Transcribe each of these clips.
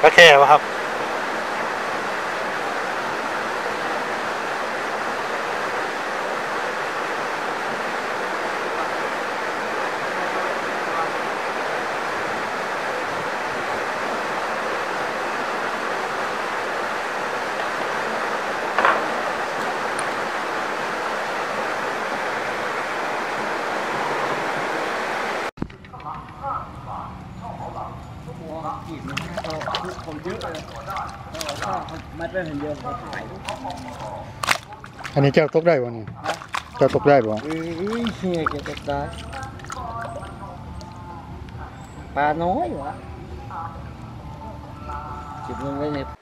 ก็แค่ว่าครับคนเยอะเลยไม่เป็นเยอะเขาถ่ายอันนี้เจ้าตกได้บ่นี่เจ้าตกได้บ่เฮียจะตกได้ปลาน้อยวะจิบลงไว้เนี่ย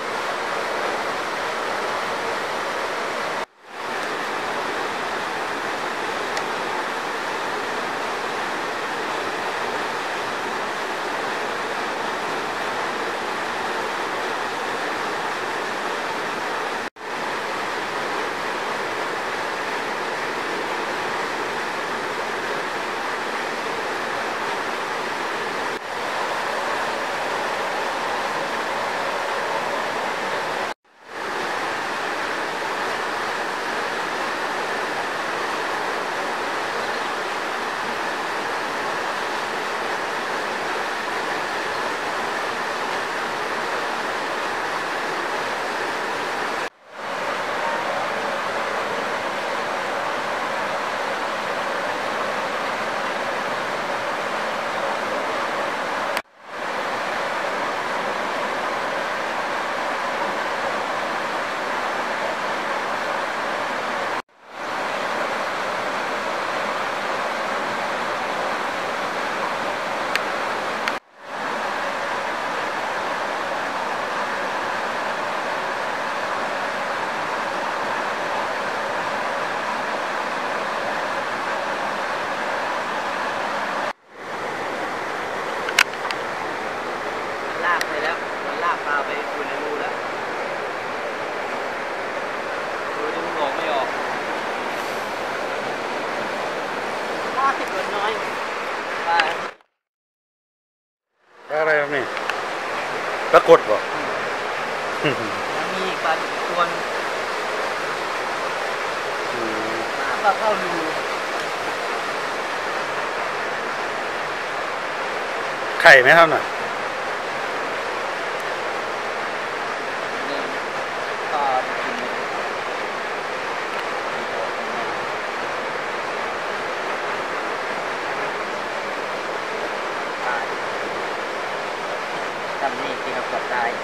ลากไปแล้วมันลากปลาไปอยู่ในรูแล้วรูนี่มันออกไม่ออกปลาติดน้อยปลาอะไรครับนี่ปรากฏบ่มีปลาตัวนึงปลาเข้ารูไข่ไหมครับน่ะทำนี่กินกับตาย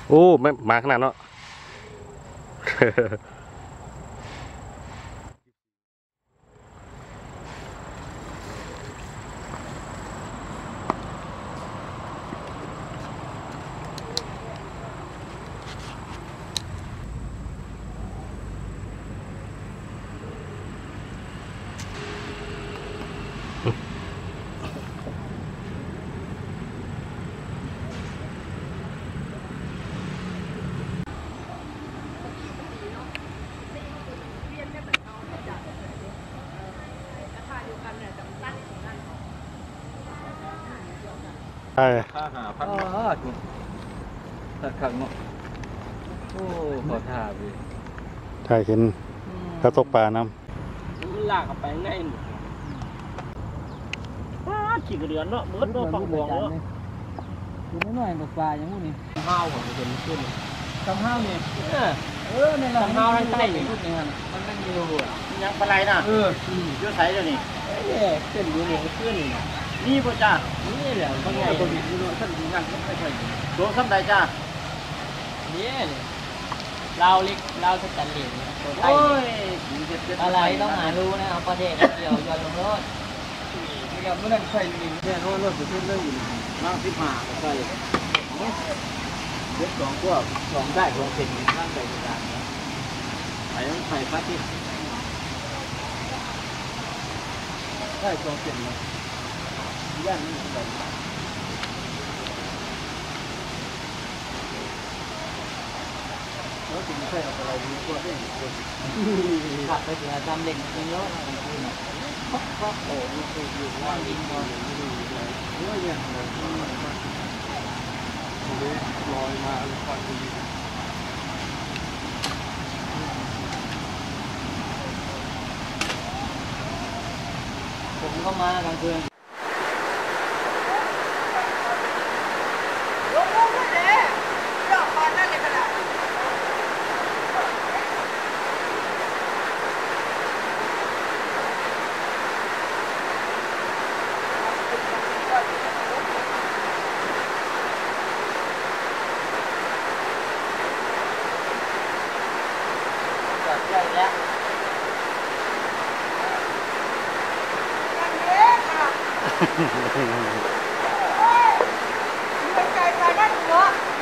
โอ้ไม่มาขนาดเนาะ ใช่ค่าหาพันตัดขังเนาะโอ้ขอท่าไปใช่เห็นเขาตกปลาน้มันลากออกไปง่ายหมดขี่กระเดือนเนาะเบิดเนาะฟังบวงเนาะดูไม่หน่อยปลาอย่างนี้ห้าวผมเห็นขึ้นทำห้าวนี่ในทำห้าวทางใต้นี่มันนั่งอยู่ยังปลาไหลน่ะเยอะใสเลยนี่เส้นอยู่นี่ขึ้นนี่ป่ะจ้านี่แหละบางไงตัวนี้ดูท่านดูงานไม่ค่อยโดนซ้ำใดจ้านี่เราเล็กเราสแตนเลสตัวใต้อะไรต้องหารู้นะเอาประเด็นเดียวโยนลงรถเมื่อนั้นใส่ลิงเนี่ยเขารถประเทศเรื่องอยู่นั่ง15ใส่เด็ก2พวก2ได้2เป็นนั่งใส่กลางนะใส่พัดที่ได้2เป็นนะย่านนี่ใส่แล้วถึงใส่อะไรดีกว่าได้ขับไปถึงจำเล็กเยอะก็โอ้ยอยู่ว่าลิงก็เยอะแยะเลยลอยมาควันดีผมก็มากลางคืนใหญ่แล้วำใจไปได้หัว